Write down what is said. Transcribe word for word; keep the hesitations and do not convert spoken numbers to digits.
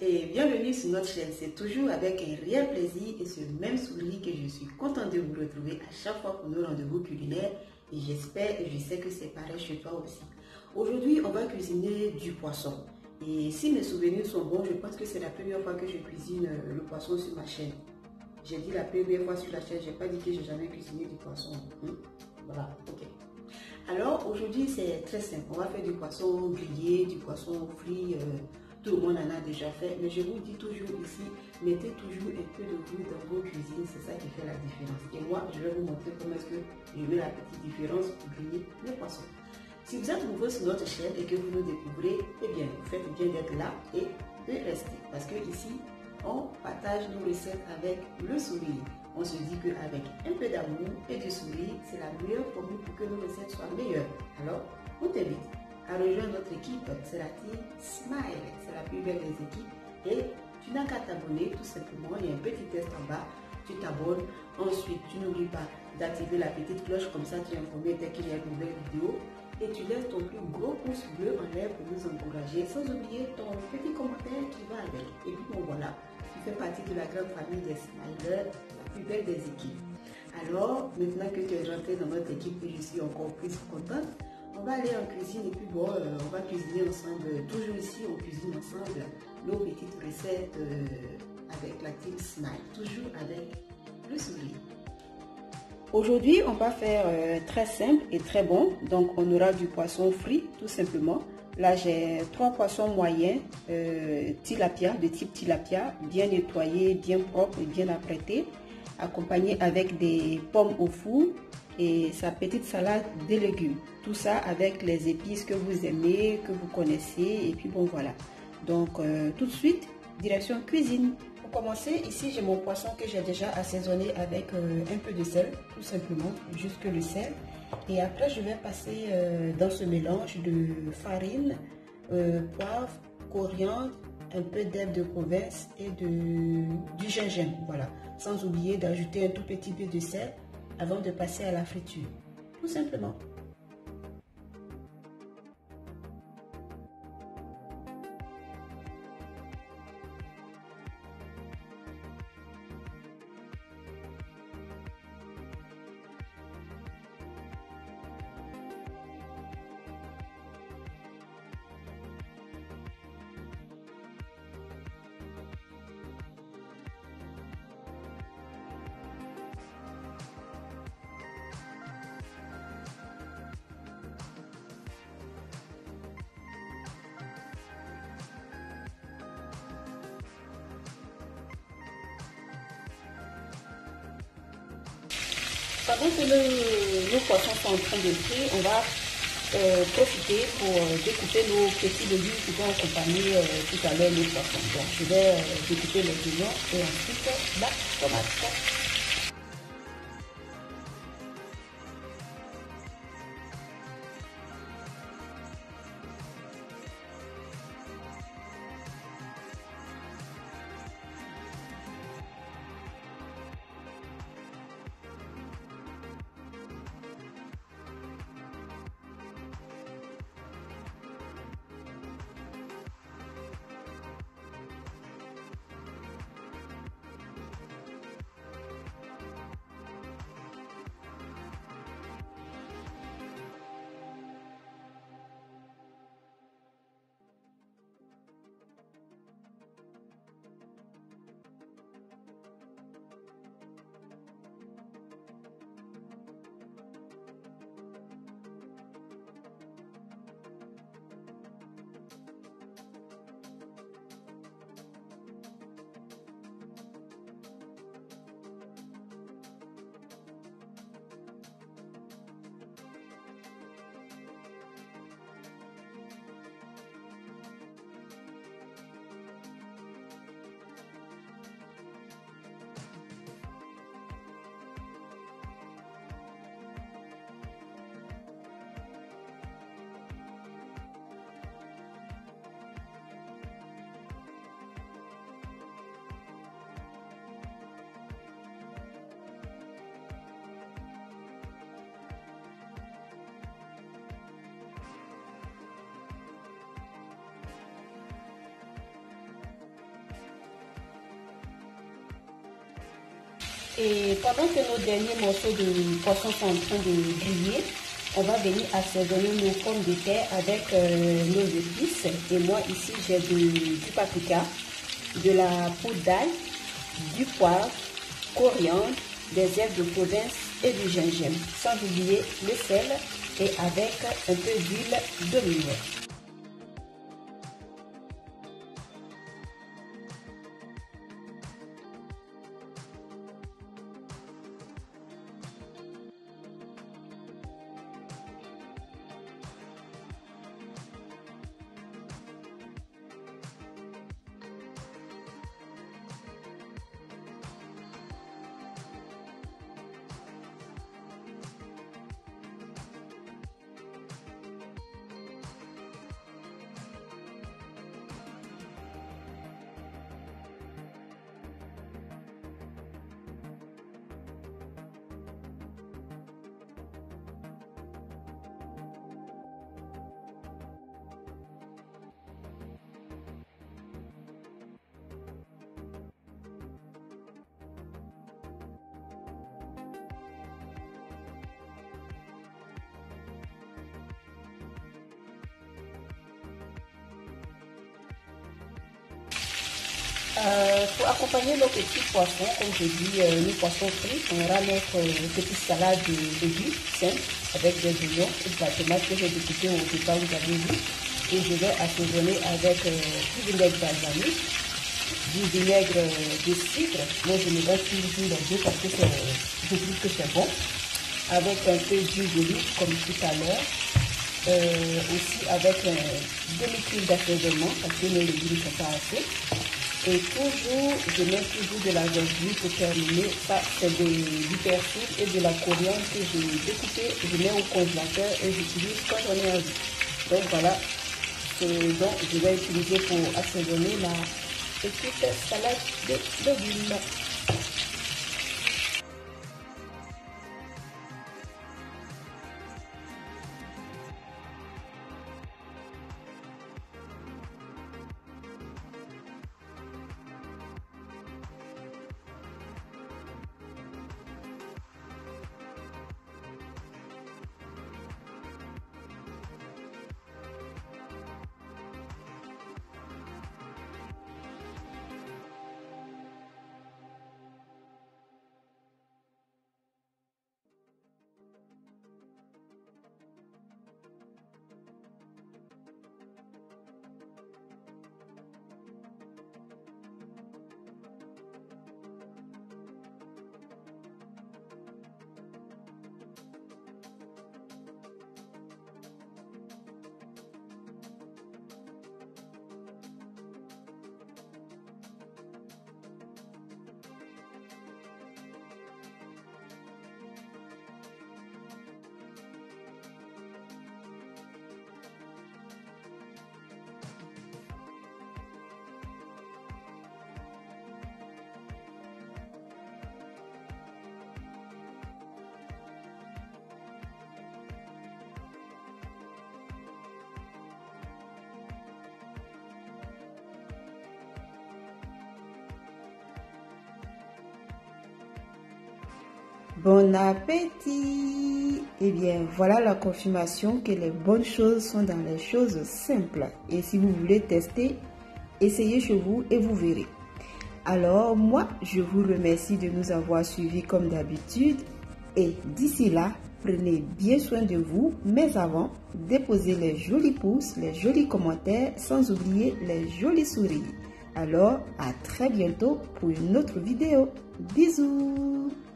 et bienvenue sur notre chaîne. C'est toujours avec un réel plaisir et ce même sourire que je suis contente de vous retrouver à chaque fois pour nos rendez-vous culinaires et j'espère et je sais que c'est pareil chez toi aussi. Aujourd'hui, on va cuisiner du poisson et si mes souvenirs sont bons, je pense que c'est la première fois que je cuisine le poisson sur ma chaîne. J'ai dit la première fois sur la chaîne, j'ai pas dit que j'ai jamais cuisiné du poisson. Hum? Voilà, ok. Alors aujourd'hui c'est très simple, on va faire du poisson grillé, du poisson frit, euh, tout le monde en a déjà fait, mais je vous dis toujours ici, mettez toujours un peu de goût dans vos cuisines, c'est ça qui fait la différence. Et moi je vais vous montrer comment est-ce que je mets la petite différence pour griller les poissons. Si vous êtes nouveau sur notre chaîne et que vous nous découvrez, eh bien vous faites bien d'être là et de rester, parce que ici on partage nos recettes avec le sourire. On se dit qu'avec un peu d'amour et du sourire, c'est la meilleure formule pour que nos recettes soient meilleures. Alors, on t'invite à rejoindre notre équipe, c'est la team Smile, c'est la plus belle des équipes. Et tu n'as qu'à t'abonner tout simplement, il y a un petit test en bas, tu t'abonnes. Ensuite, tu n'oublies pas d'activer la petite cloche, comme ça tu es informé dès qu'il y a une nouvelle vidéo. Et tu laisses ton plus gros pouce bleu en l'air pour nous encourager, sans oublier ton petit commentaire qui va avec. Et puis bon voilà, tu fais partie de la grande famille des Smilers, la plus belle des équipes. Alors, maintenant que tu es rentré dans notre équipe et je suis encore plus contente, on va aller en cuisine et puis bon, euh, on va cuisiner ensemble. Toujours ici, on cuisine ensemble nos petites recettes euh, avec la team Smile, toujours avec le sourire. Aujourd'hui, on va faire euh, très simple et très bon. Donc, on aura du poisson frit, tout simplement. Là, j'ai trois poissons moyens, euh, tilapia, de type tilapia, bien nettoyés, bien propres et bien apprêtés, accompagnés avec des pommes au four et sa petite salade de légumes. Tout ça avec les épices que vous aimez, que vous connaissez. Et puis bon, voilà. Donc, euh, tout de suite, direction cuisine. Pour commencer, ici j'ai mon poisson que j'ai déjà assaisonné avec euh, un peu de sel, tout simplement, juste que le sel. Et après, je vais passer euh, dans ce mélange de farine, euh, poivre, coriandre, un peu d'herbe de province et de, du gingembre, voilà. Sans oublier d'ajouter un tout petit peu de sel avant de passer à la friture, tout simplement. Pendant que le, nos poissons sont en train de frire, on va euh, profiter pour euh, découper nos petits légumes qui vont accompagner euh, tout à l'heure les poissons. Donc je vais euh, découper les oignons et ensuite la tomate. Et pendant que nos derniers morceaux de poisson sont en train de griller, on va venir assaisonner nos pommes de terre avec euh, nos épices. Et moi ici j'ai du paprika, de la poudre d'ail, du poivre, coriandre, des herbes de province et du gingembre. Sans oublier le sel et avec un peu d'huile d'olive. Euh, pour accompagner nos petits poissons, comme je dis, euh, nos poissons frits, on aura notre euh, petite salade de légumes simple avec des oignons et de la tomate que j'ai découpée au départ, vous avez vu. Et je vais assaisonner avec euh, du vinaigre balsamique, du vinaigre de cidre. Moi, je me vais toujours les deux parce que je trouve que c'est bon. Avec un peu d'huile d'olive comme tout à l'heure. Euh, aussi avec un demi-cuve d'assaisonnement parce que mes légumes ne sont pas assez. Et toujours, je mets toujours de la verdure pour terminer. Ça, c'est du persil et de la coriandre que j'ai découpé. Je mets au congélateur et j'utilise quand j'en ai envie. Donc voilà ce dont je vais utiliser pour assaisonner la petite salade de légumes. Bon appétit! Eh bien, voilà la confirmation que les bonnes choses sont dans les choses simples. Et si vous voulez tester, essayez chez vous et vous verrez. Alors, moi, je vous remercie de nous avoir suivis comme d'habitude. Et d'ici là, prenez bien soin de vous. Mais avant, déposez les jolis pouces, les jolis commentaires, sans oublier les jolis sourires. Alors, à très bientôt pour une autre vidéo. Bisous!